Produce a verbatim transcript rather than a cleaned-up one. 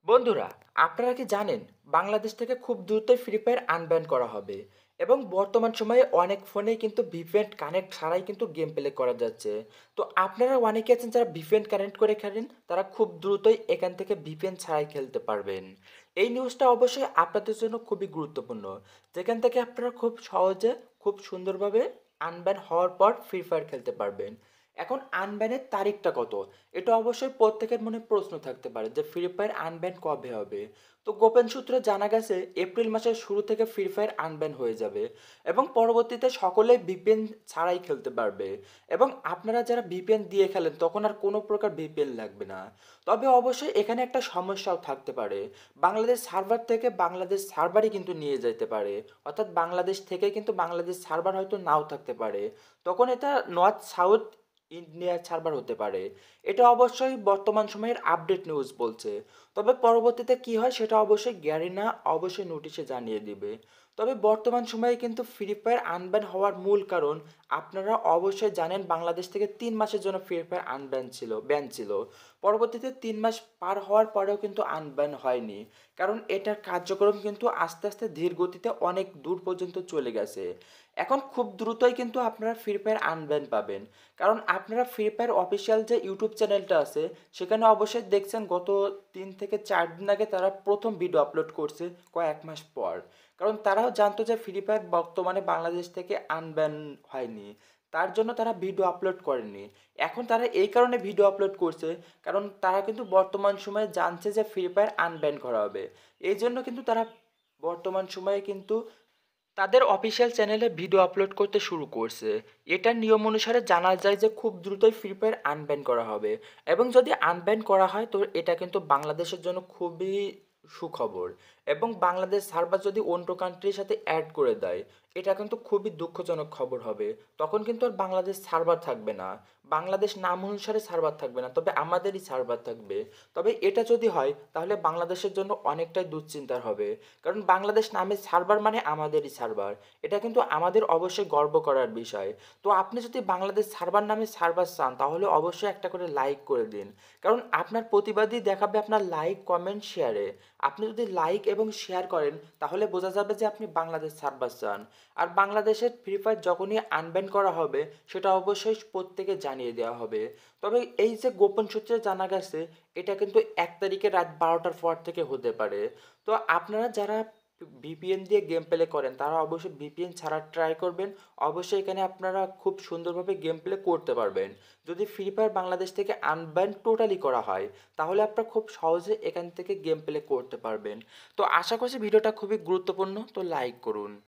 বন্ধুরা, আপনারা কি জানেন বাংলাদেশ থেকে খুব দ্রুতই ফ্রি ফায়ার আনব্যান করা হবে এবং বর্তমান সময়ে অনেক ফোনেই কিন্তু ভিপিএন কানেক্ট ছাড়াই কিন্তু গেম প্লে করা যাচ্ছে। তো আপনারা অনেকে আছেন যারা ভিপিএন কানেক্ট করে খেলেন, তারা খুব দ্রুতই এখান থেকে ভিপিএন ছাড়াই খেলতে পারবেন। এই নিউজটা অবশ্যই আপনাদের জন্য খুবই গুরুত্বপূর্ণ, যেখান থেকে আপনারা খুব সহজে খুব সুন্দরভাবে আনব্যান হওয়ার পর ফ্রি ফায়ার খেলতে পারবেন। এখন আনব্যানের তারিখটা কত, এটা অবশ্যই প্রত্যেকের মনে প্রশ্ন থাকতে পারে যে ফ্রি ফায়ার আনব্যান কবে হবে। তো গোপন সূত্রে জানা গেছে এপ্রিল মাসের শুরু থেকে ফ্রি ফায়ার আনব্যান হয়ে যাবে এবং পরবর্তীতে সকলে ভিপিএন ছাড়াই খেলতে পারবে। এবং আপনারা যারা ভিপিএন দিয়ে খেলেন তখন আর কোনো প্রকার ভিপিএন লাগবে না। তবে অবশ্যই এখানে একটা সমস্যাও থাকতে পারে, বাংলাদেশ সার্ভার থেকে বাংলাদেশ সার্ভারই কিন্তু নিয়ে যেতে পারে, অর্থাৎ বাংলাদেশ থেকে কিন্তু বাংলাদেশ সার্ভার হয়তো নাও থাকতে পারে। তখন এটা নর্থ সাউথ ইন্ডিয়ার সার্ভার হতে পারে। এটা অবশ্যই বর্তমান সময়ের আপডেট নিউজ বলছে। তবে পরবর্তীতে কি হয় সেটা অবশ্যই গ্যারিনা অবশ্যই নোটিশে জানিয়ে দিবে। তবে বর্তমান সময়ে কিন্তু ফ্রি ফায়ার আনব্যান হওয়ার মূল কারণ আপনারা অবশ্যই জানেন, বাংলাদেশ থেকে তিন মাসের জন্য ফ্রি ফায়ার আনব্যান ছিল ব্যান ছিল। পরবর্তীতে তিন মাস পার হওয়ার পরেও কিন্তু আনব্যান হয়নি, কারণ এটার কার্যক্রম কিন্তু আস্তে আস্তে ধীর গতিতে অনেক দূর পর্যন্ত চলে গেছে। এখন খুব দ্রুতই কিন্তু আপনারা ফ্রি ফায়ার আনব্যান পাবেন, কারণ আপনারা ফ্রি ফায়ার অফিসিয়াল যে ইউটিউব চ্যানেলটা আছে সেখানে অবশ্যই দেখছেন গত তিন থেকে চার দিন আগে তারা প্রথম ভিডিও আপলোড করছে কয়েক মাস পর। কারণ তারাও জানতো যে ফ্রি ফায়ার বর্তমানে বাংলাদেশ থেকে আনব্যান হয়নি, তার জন্য তারা ভিডিও আপলোড করেনি। এখন তারা এই কারণে ভিডিও আপলোড করছে, কারণ তারা কিন্তু বর্তমান সময়ে জানছে যে ফ্রি ফায়ার আনব্যান করা হবে। এই জন্য কিন্তু তারা বর্তমান সময়ে কিন্তু তাদের অফিসিয়াল চ্যানেলে ভিডিও আপলোড করতে শুরু করছে। এটার নিয়ম অনুসারে জানা যায় যে খুব দ্রুতই ফ্রি ফায়ার আনব্যান করা হবে, এবং যদি আনব্যান করা হয় তো এটা কিন্তু বাংলাদেশের জন্য খুবই সুখবর। এবং বাংলাদেশ সার্ভার যদি অন্য কান্ট্রির সাথে অ্যাড করে দেয়, এটা কিন্তু খুবই দুঃখজনক খবর হবে। তখন কিন্তু আর বাংলাদেশ সার্ভার থাকবে না, বাংলাদেশ নাম অনুসারে সার্ভার থাকবে না, তবে আমাদেরই সার্ভার থাকবে। তবে এটা যদি হয় তাহলে বাংলাদেশের জন্য অনেকটাই দুশ্চিন্তার হবে, কারণ বাংলাদেশ নামে সার্ভার মানে আমাদেরই সার্ভার। এটা কিন্তু আমাদের অবশ্যই গর্ব করার বিষয়। তো আপনি যদি বাংলাদেশ সার্ভার নামে সার্ভার চান তাহলে অবশ্যই একটা করে লাইক করে দিন, কারণ আপনার প্রতিবাদই দেখাবে আপনার লাইক কমেন্ট শেয়ারে। আপনি যদি লাইক এবং শেয়ার করেন তাহলে বোঝা যাবে যে আপনি বাংলাদেশ সার্ভার চান। আর বাংলাদেশের ফ্রি ফায়ার যখনই আনব্যান করা হবে সেটা অবশ্যই প্রত্যেকে জানিয়ে দেওয়া হবে। তবে এই যে গোপন সূত্রে জানা গেছে, এটা কিন্তু এক তারিখে রাত বারোটার পর থেকে হতে পারে। তো আপনারা যারা ভিপিএন দিয়ে গেম প্লে করেন তারা অবশ্যই ভিপিএন ছাড়া ট্রাই করবেন। অবশ্যই এখানে আপনারা খুব সুন্দরভাবে গেম প্লে করতে পারবেন। যদি ফ্রি ফায়ার বাংলাদেশ থেকে আনব্যান টোটালি করা হয় তাহলে আপনারা খুব সহজে এখান থেকে গেম প্লে করতে পারবেন। তো আশা করছি ভিডিওটা খুবই গুরুত্বপূর্ণ, তো লাইক করুন।